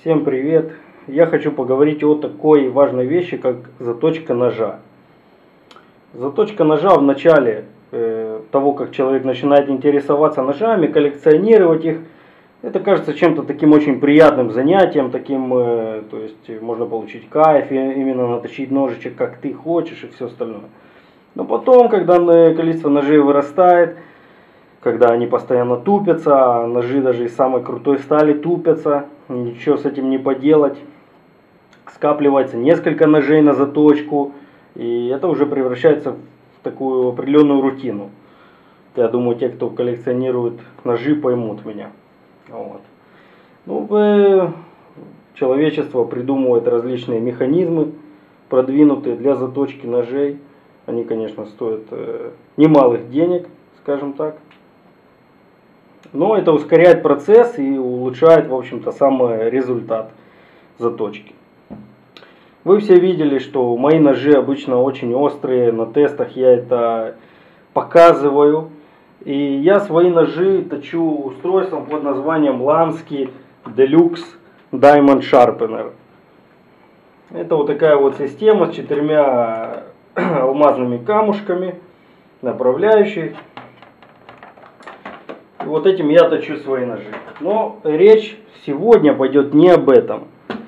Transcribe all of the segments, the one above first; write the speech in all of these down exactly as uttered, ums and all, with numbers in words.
Всем привет! Я хочу поговорить о такой важной вещи, как заточка ножа. Заточка ножа в начале э, того, как человек начинает интересоваться ножами, коллекционировать их, это кажется чем-то таким очень приятным занятием, таким, э, то есть можно получить кайф, и именно наточить ножичек, как ты хочешь, и все остальное. Но потом, когда количество ножей вырастает, когда они постоянно тупятся, а ножи даже из самой крутой стали тупятся, ничего с этим не поделать. Скапливается несколько ножей на заточку, и это уже превращается в такую определенную рутину. Я думаю, те, кто коллекционирует ножи, поймут меня. Вот. Ну, человечество придумывает различные механизмы, продвинутые для заточки ножей. Они, конечно, стоят немалых денег, скажем так. Но это ускоряет процесс и улучшает, в общем-то, сам результат заточки. Вы все видели, что мои ножи обычно очень острые, на тестах я это показываю. И я свои ножи точу устройством под названием Lansky Deluxe Diamond Sharpener. Это вот такая вот система с четырьмя алмазными камушками, направляющей. И вот этим я точу свои ножи. Но речь сегодня пойдет не об этом.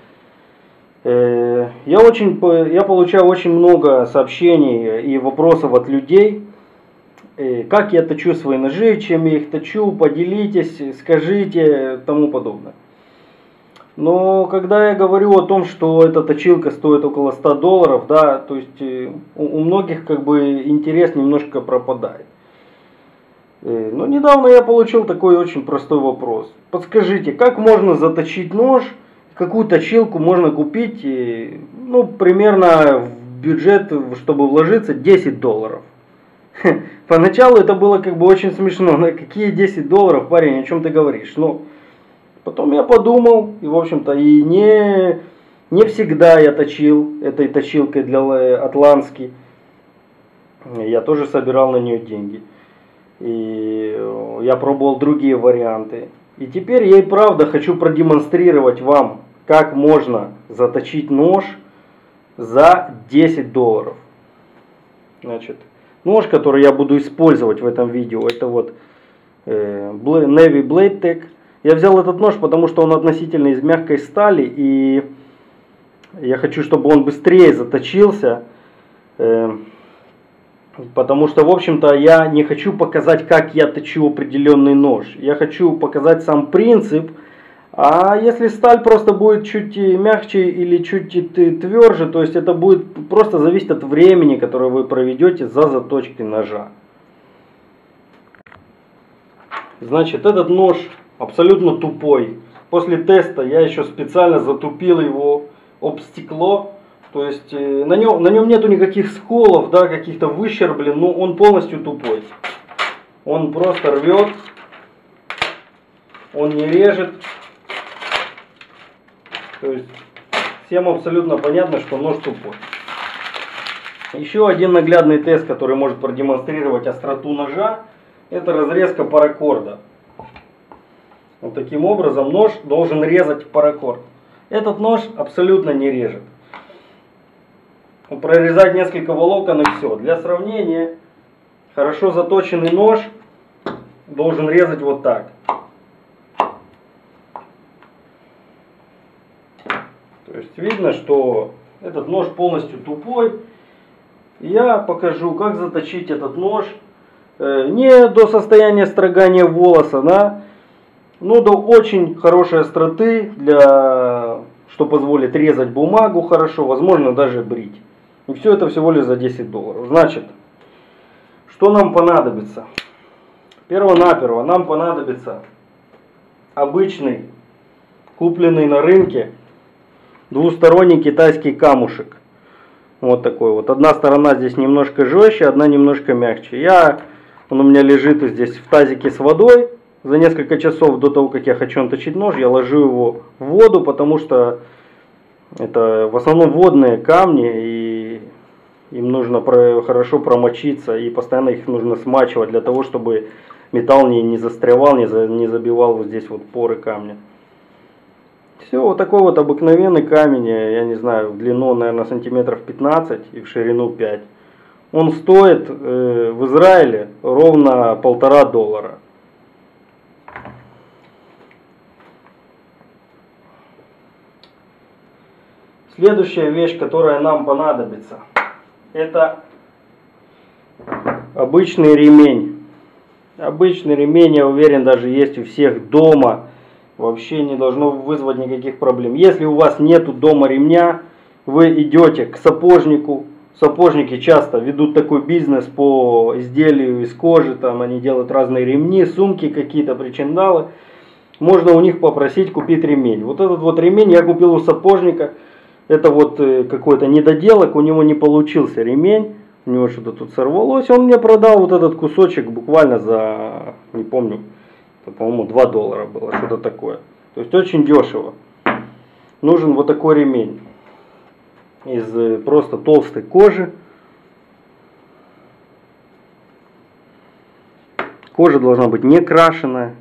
Я, очень, я получаю очень много сообщений и вопросов от людей, как я точу свои ножи, чем я их точу, поделитесь, скажите, тому подобное. Но когда я говорю о том, что эта точилка стоит около ста долларов, да, то есть у, у многих как бы интерес немножко пропадает. Но недавно я получил такой очень простой вопрос. Подскажите, как можно заточить нож, какую точилку можно купить, ну, примерно в бюджет, чтобы вложиться, десять долларов. Поначалу это было как бы очень смешно. На какие десять долларов, парень, о чем ты говоришь? Но потом я подумал, и в общем-то и не, не всегда я точил этой точилкой для Lansky. Я тоже собирал на нее деньги. И я пробовал другие варианты. И теперь я и правда хочу продемонстрировать вам, как можно заточить нож за десять долларов. Значит, нож, который я буду использовать в этом видео, это вот э, Navy Blade Tech. Я взял этот нож, потому что он относительно из мягкой стали, и я хочу, чтобы он быстрее заточился. Э, Потому что, в общем-то, я не хочу показать, как я точу определенный нож. Я хочу показать сам принцип. А если сталь просто будет чуть мягче или чуть тверже, то есть это будет просто зависеть от времени, которое вы проведете за заточкой ножа. Значит, этот нож абсолютно тупой. После теста я еще специально затупил его об стекло. То есть на нем, на нем нету никаких сколов, да, каких-то выщерблен, но он полностью тупой. Он просто рвет, он не режет. То есть всем абсолютно понятно, что нож тупой. Еще один наглядный тест, который может продемонстрировать остроту ножа, это разрезка паракорда. Вот таким образом нож должен резать паракорд. Этот нож абсолютно не режет. Прорезать несколько волокон и все. Для сравнения, хорошо заточенный нож должен резать вот так. То есть видно, что этот нож полностью тупой. Я покажу, как заточить этот нож. Не до состояния строгания волоса, да, но до очень хорошей остроты, для, что позволит резать бумагу хорошо, возможно даже брить. И все это всего лишь за десять долларов. Значит, что нам понадобится? Перво-наперво нам понадобится обычный, купленный на рынке, двусторонний китайский камушек. Вот такой вот. Одна сторона здесь немножко жестче, одна немножко мягче. Я, он у меня лежит здесь в тазике с водой. За несколько часов до того, как я хочу наточить нож, я ложу его в воду, потому что это в основном водные камни, и им нужно хорошо промочиться, и постоянно их нужно смачивать для того, чтобы металл не, не застревал, не, за, не забивал вот здесь вот поры камня. Все, вот такой вот обыкновенный камень, я не знаю, в длину, наверное, сантиметров пятнадцать и в ширину пять. Он стоит э, в Израиле ровно полтора доллара. Следующая вещь, которая нам понадобится, это обычный ремень. Обычный ремень, я уверен, даже есть у всех дома. Вообще не должно вызвать никаких проблем. Если у вас нету дома ремня, вы идете к сапожнику. Сапожники часто ведут такой бизнес по изделию из кожи. Там они делают разные ремни, сумки какие-то, причиндалы. Можно у них попросить купить ремень. Вот этот вот ремень я купил у сапожника. Это вот какой-то недоделок, у него не получился ремень. У него что-то тут сорвалось. Он мне продал вот этот кусочек буквально за, не помню, по-моему, два доллара было, что-то такое. То есть очень дешево. Нужен вот такой ремень из просто толстой кожи. Кожа должна быть не крашеная.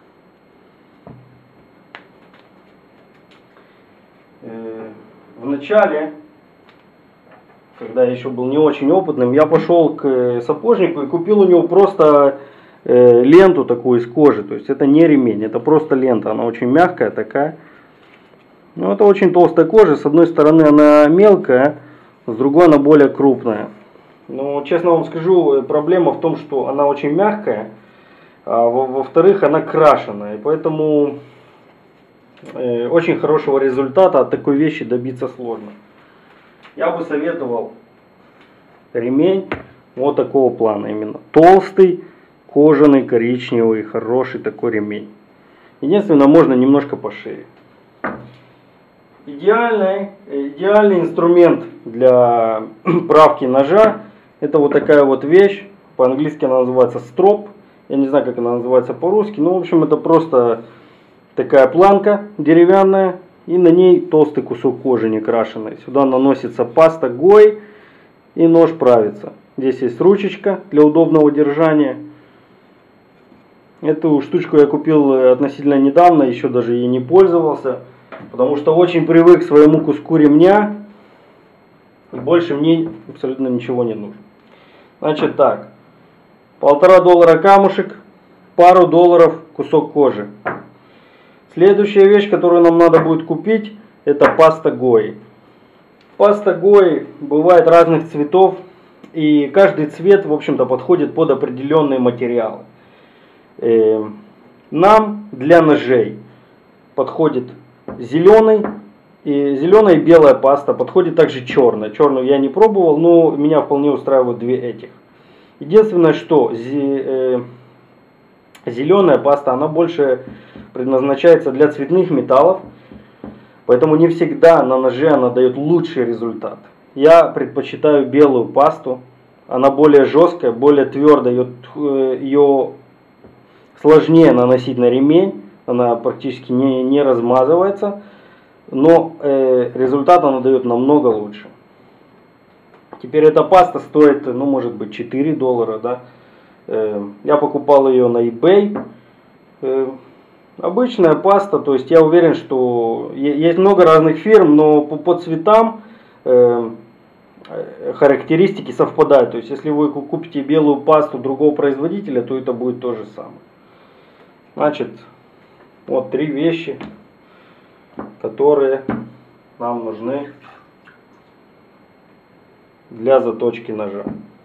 Вначале, когда я еще был не очень опытным, я пошел к сапожнику и купил у него просто э, ленту такую из кожи. То есть это не ремень, это просто лента. Она очень мягкая такая. Но это очень толстая кожа. С одной стороны она мелкая, с другой она более крупная. Но честно вам скажу, проблема в том, что она очень мягкая, а во-вторых, она крашеная. И поэтому э, очень хорошего результата от такой вещи добиться сложно. Я бы советовал ремень вот такого плана именно. Толстый, кожаный, коричневый, хороший такой ремень. Единственное, можно немножко по шее. Идеальный, идеальный инструмент для правки ножа — это вот такая вот вещь. По-английски она называется строп. Я не знаю, как она называется по-русски. Но в общем это просто такая планка деревянная. И на ней толстый кусок кожи не крашеный. Сюда наносится паста гой и нож правится. Здесь есть ручечка для удобного держания. Эту штучку я купил относительно недавно, еще даже ей не пользовался. Потому что очень привык к своему куску ремня. И больше мне абсолютно ничего не нужно. Значит так. Полтора доллара камушек, пару долларов кусок кожи. Следующая вещь, которую нам надо будет купить, это паста гой. Паста гой бывает разных цветов, и каждый цвет, в общем-то, подходит под определенные материалы. Нам для ножей подходит зеленый, и зеленая и белая паста, подходит также черная. Черную я не пробовал, но меня вполне устраивают две этих. Единственное, что зеленая паста, она больше предназначается для цветных металлов, поэтому не всегда на ноже она дает лучший результат. Я предпочитаю белую пасту, она более жесткая, более твердая, ее, ее сложнее наносить на ремень, она практически не, не размазывается, но э, результат она дает намного лучше. Теперь эта паста стоит, ну может быть, четыре доллара, да. Э, я покупал ее на eBay. Э, Обычная паста, то есть я уверен, что есть много разных фирм, но по, по цветам э, характеристики совпадают. То есть если вы купите белую пасту другого производителя, то это будет то же самое. Значит, вот три вещи, которые нам нужны для заточки ножа.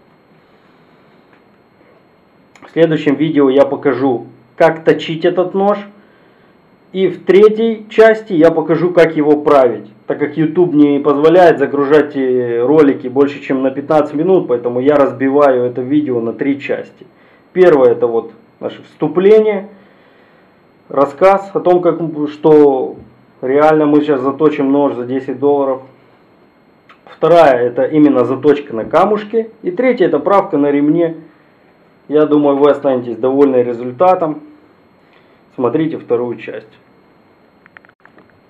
В следующем видео я покажу, как точить этот нож. И в третьей части я покажу, как его править. Так как YouTube не позволяет загружать ролики больше, чем на пятнадцать минут, поэтому я разбиваю это видео на три части. Первое — это вот наше вступление, рассказ о том, как, что реально мы сейчас заточим нож за десять долларов. Вторая — это именно заточка на камушке. И третья — это правка на ремне. Я думаю, вы останетесь довольны результатом. Смотрите вторую часть.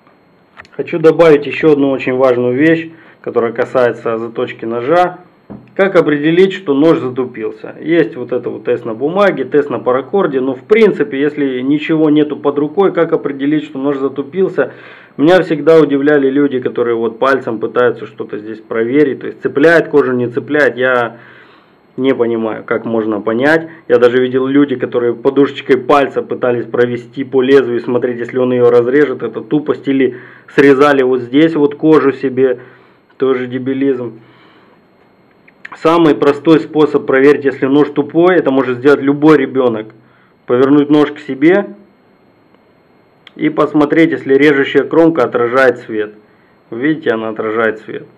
Хочу добавить еще одну очень важную вещь, которая касается заточки ножа. Как определить, что нож затупился? Есть вот это вот тест на бумаге, тест на паракорде. Но в принципе, если ничего нету под рукой, как определить, что нож затупился? Меня всегда удивляли люди, которые вот пальцем пытаются что-то здесь проверить. То есть цепляет кожу, не цепляет. Я не понимаю, как можно понять. Я даже видел люди, которые подушечкой пальца пытались провести по лезвию и смотреть, если он ее разрежет. Это тупость. Или срезали вот здесь вот кожу себе. Тоже дебилизм. Самый простой способ проверить, если нож тупой, это может сделать любой ребенок. Повернуть нож к себе и посмотреть, если режущая кромка отражает свет. Видите, она отражает свет.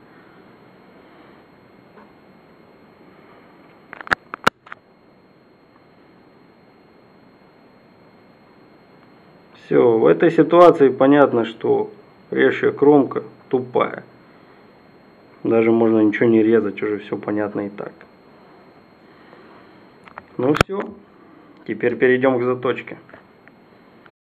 Все, в этой ситуации понятно, что режущая кромка тупая. Даже можно ничего не резать, уже все понятно и так. Ну все, теперь перейдем к заточке.